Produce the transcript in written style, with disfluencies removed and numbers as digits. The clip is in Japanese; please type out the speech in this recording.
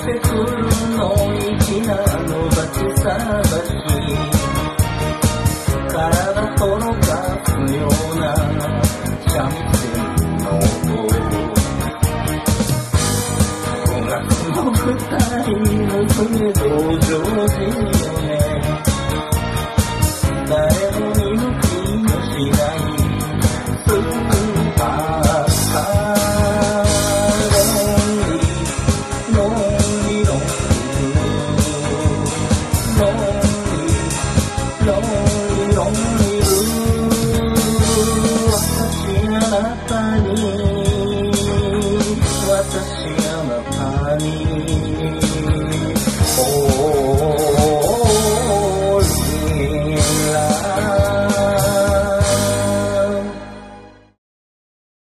てくるの粋なのバチ探し体とろかすような三味線の音5月の舞台娘登場時よね誰も見向きもしないスーパーカー私あなたに